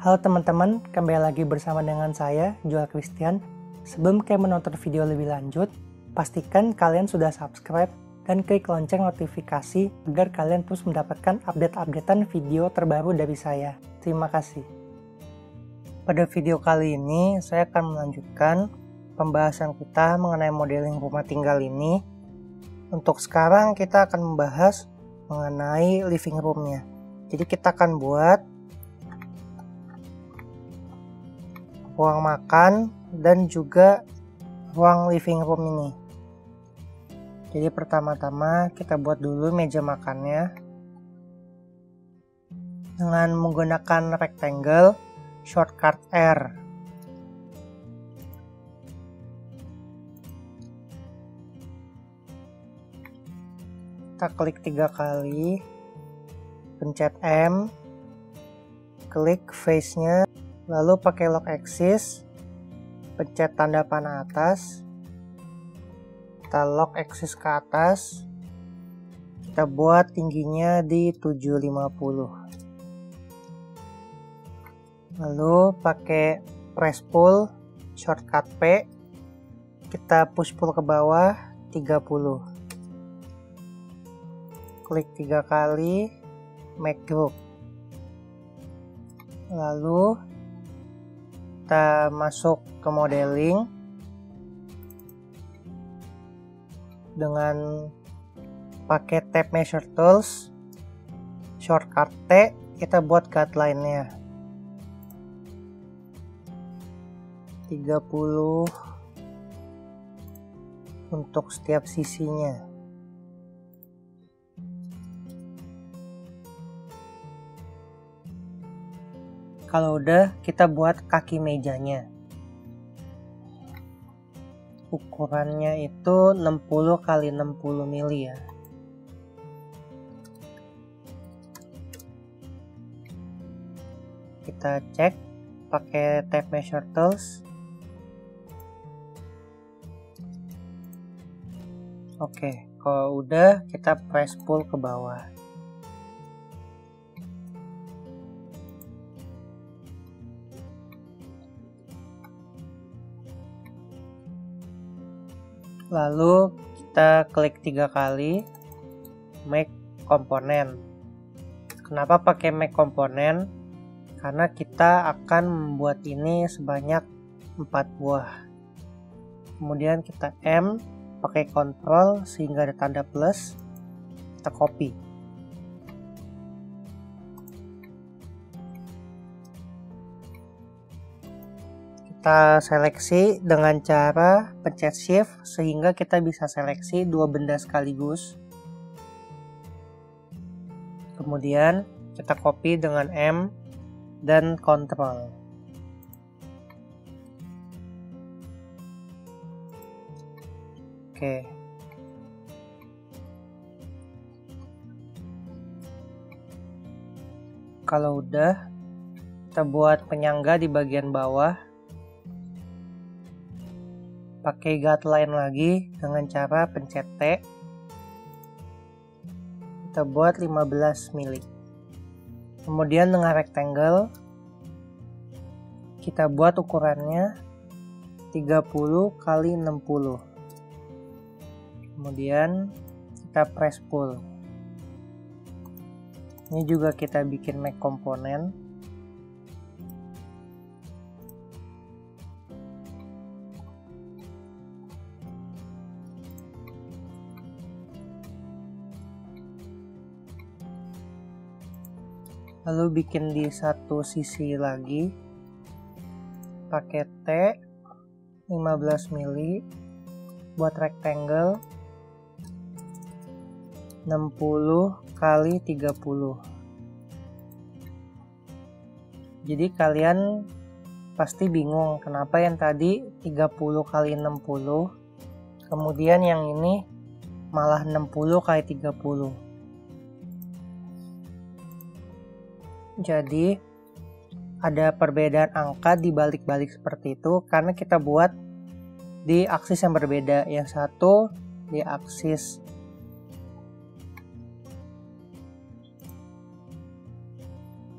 Halo teman-teman, kembali lagi bersama dengan saya, Joel Christian. Sebelum kalian menonton video lebih lanjut, pastikan kalian sudah subscribe dan klik lonceng notifikasi agar kalian terus mendapatkan update-updatean video terbaru dari saya. Terima kasih. Pada video kali ini, saya akan melanjutkan pembahasan kita mengenai modeling rumah tinggal ini. Untuk sekarang kita akan membahas mengenai living room-nya. Jadi kita akan buat ruang makan dan juga ruang living room ini. Jadi pertama-tama kita buat dulu meja makannya dengan menggunakan rectangle shortcut R. Kita klik 3 kali, pencet M, klik face-nya, lalu pakai lock axis, pencet tanda panah atas, kita lock axis ke atas, kita buat tingginya di 750. Lalu pakai press pull shortcut P, kita push pull ke bawah 30. Klik 3 kali, make group. Lalu kita masuk ke modeling dengan pakai tab measure tools, shortcut T, kita buat guideline-nya 30 untuk setiap sisinya. Kalau udah, kita buat kaki mejanya. Ukurannya itu 60 x 60 mili ya. Kita cek pakai tab measure tools. Oke, kalau udah kita press pull ke bawah. Lalu kita klik 3 kali, make component. Kenapa pakai make component? Karena kita akan membuat ini sebanyak 4 buah. Kemudian kita M, pakai Ctrl sehingga ada tanda plus, kita copy. Kita seleksi dengan cara pencet shift sehingga kita bisa seleksi 2 benda sekaligus. Kemudian kita copy dengan M dan Ctrl. Oke. Kalau udah, kita buat penyangga di bagian bawah. Pakai guideline lagi dengan cara pencet T. Kita buat 15 mili. Kemudian dengan rectangle kita buat ukurannya 30 x 60. Kemudian kita press pull. Ini juga kita bikin make komponen. Lalu bikin di satu sisi lagi, pakai T 15 mili, buat rectangle 60 x 30. Jadi kalian pasti bingung kenapa yang tadi 30 x 60, kemudian yang ini malah 60 x 30. Jadi ada perbedaan angka di balik-balik seperti itu karena kita buat di aksis yang berbeda. Yang satu di aksis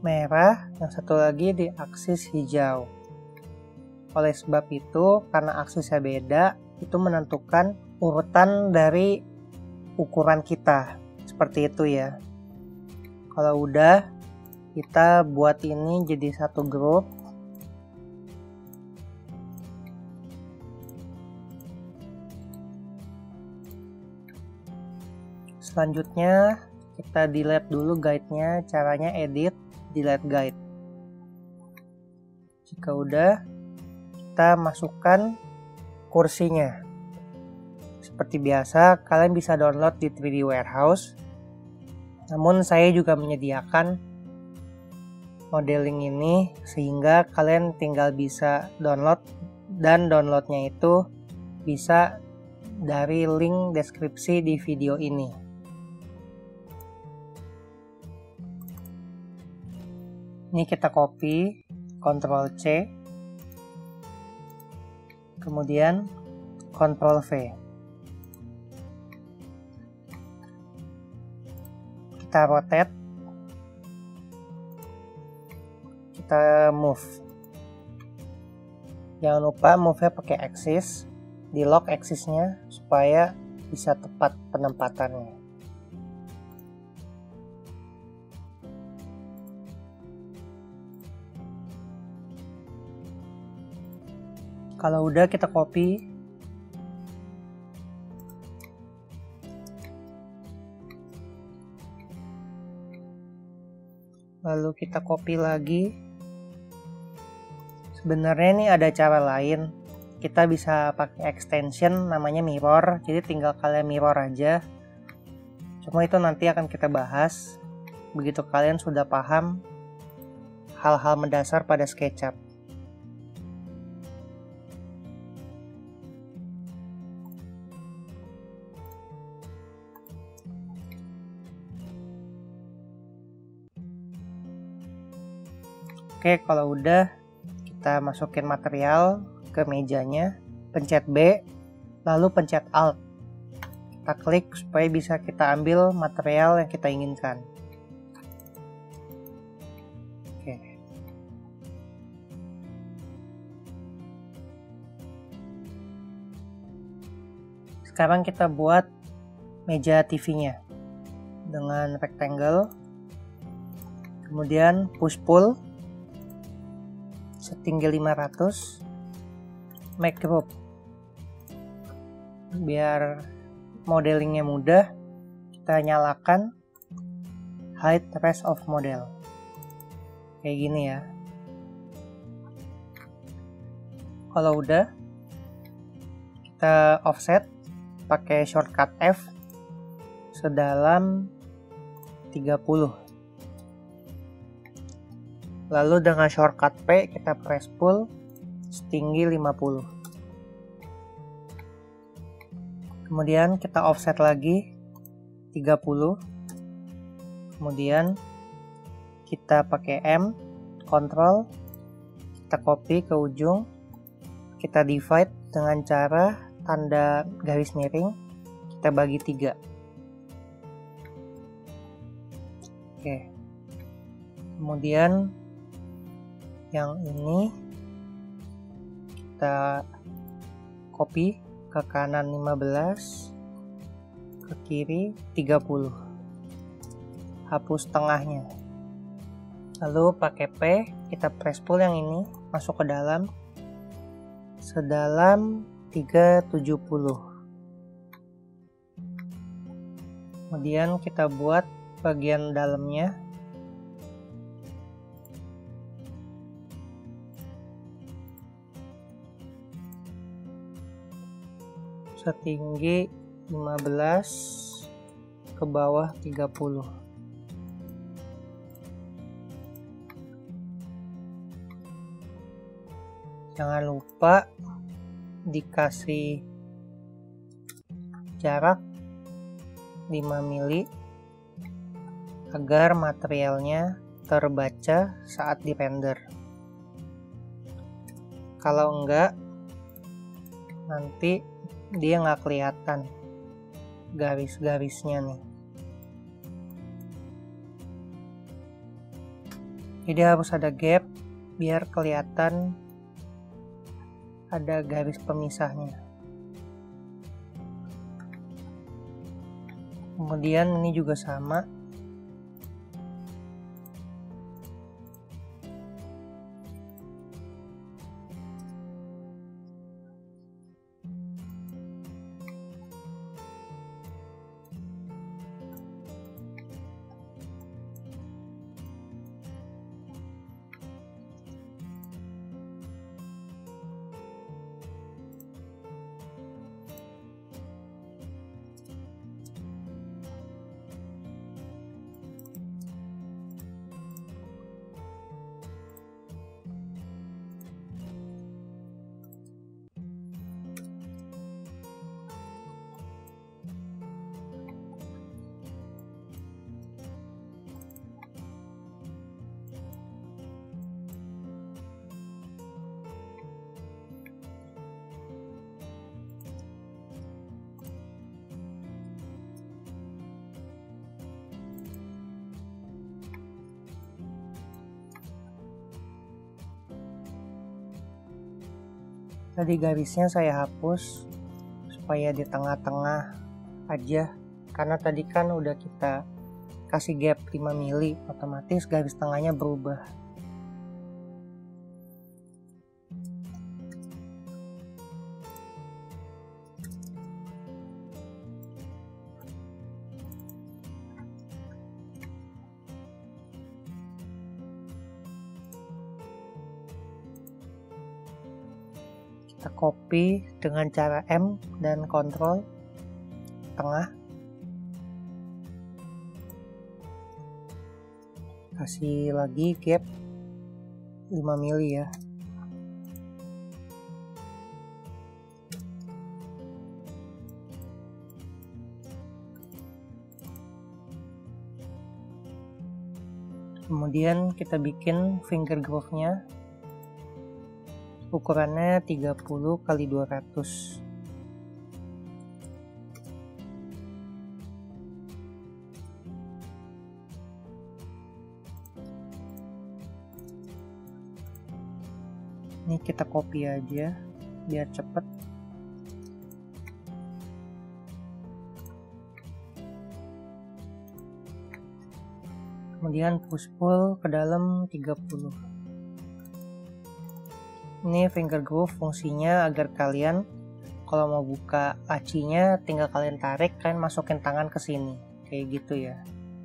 merah, yang satu lagi di aksis hijau. Oleh sebab itu, karena aksisnya beda, itu menentukan urutan dari ukuran kita. Seperti itu ya. Kalau udah, kita buat ini jadi satu grup. Selanjutnya, kita delete dulu guide-nya. Caranya edit, delete guide. Jika udah, kita masukkan kursinya. Seperti biasa, kalian bisa download di 3D Warehouse. Namun saya juga menyediakan modeling ini sehingga kalian tinggal bisa download, dan downloadnya itu bisa dari link deskripsi di video ini. Ini kita copy, Ctrl C, kemudian Ctrl V. Kita rotate, kita move. Jangan lupa move-nya pakai axis, di lock axisnya supaya bisa tepat penempatannya. Kalau udah, kita copy. Lalu kita copy lagi. Sebenarnya ini ada cara lain. Kita bisa pakai extension namanya mirror. Jadi tinggal kalian mirror aja. Cuma itu nanti akan kita bahas begitu kalian sudah paham hal-hal mendasar pada SketchUp. Oke, kalau udah, kita masukin material ke mejanya, pencet B, lalu pencet Alt. Kita klik supaya bisa kita ambil material yang kita inginkan. Oke. Sekarang kita buat meja TV-nya dengan rectangle, kemudian push pull setinggi 500, make group. Biar modelingnya mudah, kita nyalakan hide rest of model. Kayak gini ya. Kalau udah, kita offset pakai shortcut F sedalam 30. Lalu dengan shortcut P kita press pull setinggi 50. Kemudian kita offset lagi 30. Kemudian kita pakai M, Ctrl, kita copy ke ujung, kita divide dengan cara tanda garis miring, kita bagi 3. Oke. Kemudian yang ini kita copy ke kanan 15, ke kiri 30, hapus tengahnya. Lalu pakai P, kita press pull yang ini masuk ke dalam sedalam 370. Kemudian kita buat bagian dalamnya. Setinggi 15, ke bawah 30. Jangan lupa dikasih jarak 5 mili agar materialnya terbaca saat di render. Kalau enggak, nanti dia nggak kelihatan garis-garisnya nih. Jadi harus ada gap biar kelihatan ada garis pemisahnya. Kemudian ini juga sama. Tadi garisnya saya hapus supaya di tengah-tengah aja, karena tadi kan udah kita kasih gap 5 mili, otomatis garis tengahnya berubah. Kita copy dengan cara M dan Ctrl tengah, kasih lagi gap 5 mili ya. Kemudian kita bikin finger groove-nya, ukurannya 30 x 200. Ini kita copy aja biar cepet. Kemudian push pull ke dalam 30. Ini finger groove fungsinya agar kalian kalau mau buka lacinya tinggal kalian tarik, kalian masukin tangan ke sini kayak gitu ya.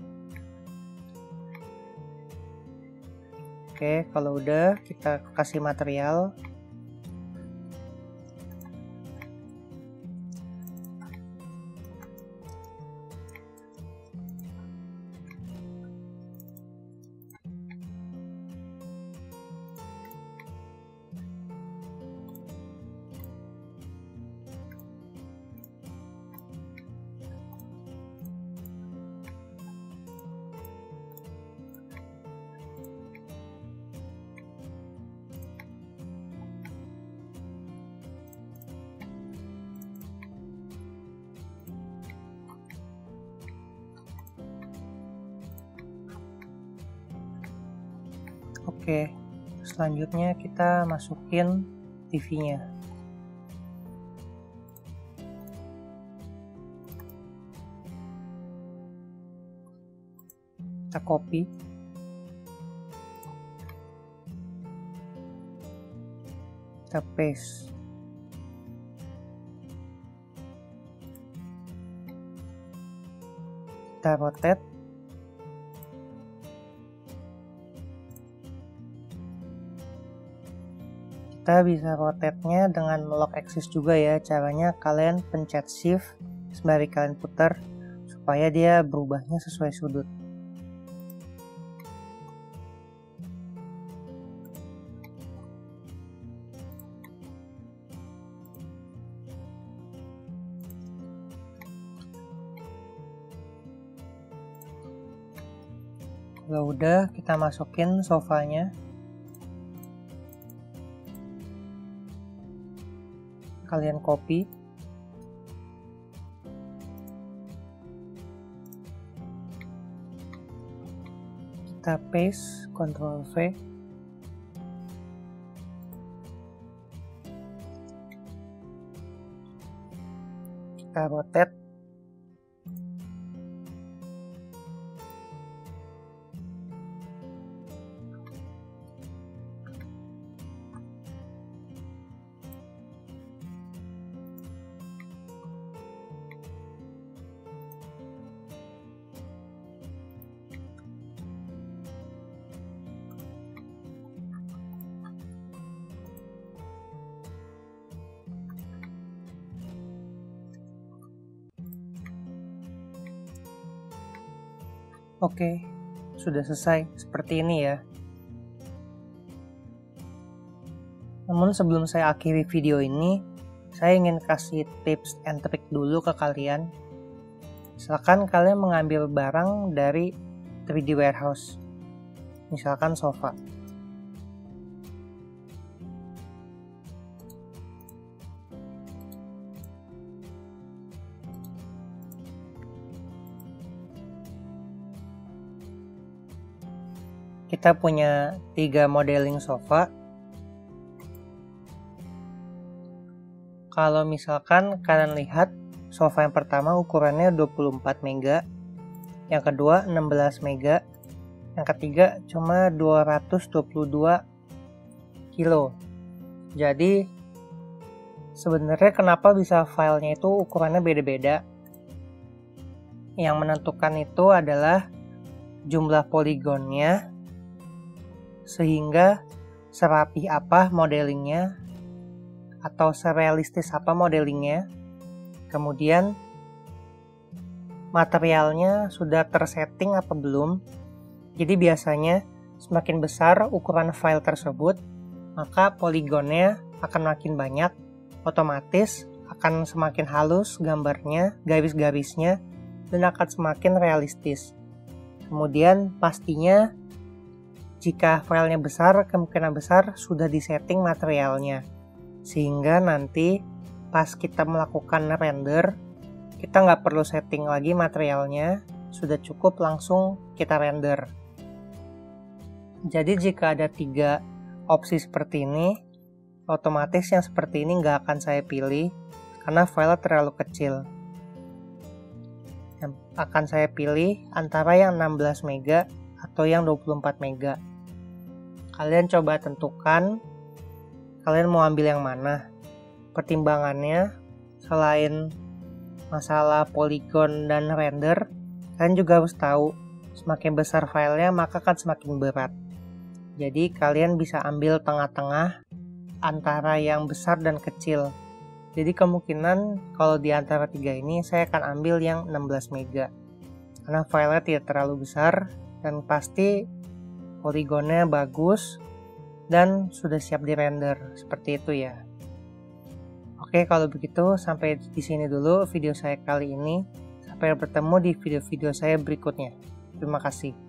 Oke, kalau udah kita kasih material. Oke, selanjutnya kita masukin TV-nya. Kita copy. Kita paste. Kita rotate. Kita bisa rotate-nya dengan lock axis juga ya. Caranya kalian pencet shift sembari kalian putar supaya dia berubahnya sesuai sudut. Kalau udah, kita masukin sofanya. Kalian copy. Kita Kita paste, Ctrl V. Kita rotate. Oke, sudah selesai seperti ini ya. Namun sebelum saya akhiri video ini, saya ingin kasih tips and trick dulu ke kalian. Misalkan kalian mengambil barang dari 3D warehouse, misalkan sofa. Kita punya 3 modeling sofa. Kalau misalkan kalian lihat, sofa yang pertama ukurannya 24 mega, yang kedua 16 mega, yang ketiga cuma 222 kilo. Jadi sebenarnya kenapa bisa filenya itu ukurannya beda-beda? Yang menentukan itu adalah jumlah poligonnya, sehingga serapi apa modelingnya atau serealistis apa modelingnya. Kemudian materialnya sudah tersetting apa belum. Jadi biasanya semakin besar ukuran file tersebut, maka poligonnya akan makin banyak, otomatis akan semakin halus gambarnya, garis-garisnya, dan akan semakin realistis. Kemudian pastinya jika filenya besar, kemungkinan besar sudah disetting materialnya. Sehingga nanti pas kita melakukan render, kita nggak perlu setting lagi materialnya, sudah cukup langsung kita render. Jadi jika ada 3 opsi seperti ini, otomatis yang seperti ini nggak akan saya pilih, karena file terlalu kecil. Yang akan saya pilih antara yang 16 mega atau yang 24 mega. Kalian coba tentukan kalian mau ambil yang mana. Pertimbangannya selain masalah polygon dan render, kalian juga harus tahu semakin besar filenya maka akan semakin berat. Jadi kalian bisa ambil tengah-tengah antara yang besar dan kecil. Jadi kemungkinan kalau di antara 3 ini saya akan ambil yang 16 mega. Karena filenya tidak terlalu besar dan pasti poligonnya bagus dan sudah siap di render, seperti itu ya. Oke, kalau begitu sampai di sini dulu video saya kali ini. Sampai bertemu di video-video saya berikutnya. Terima kasih.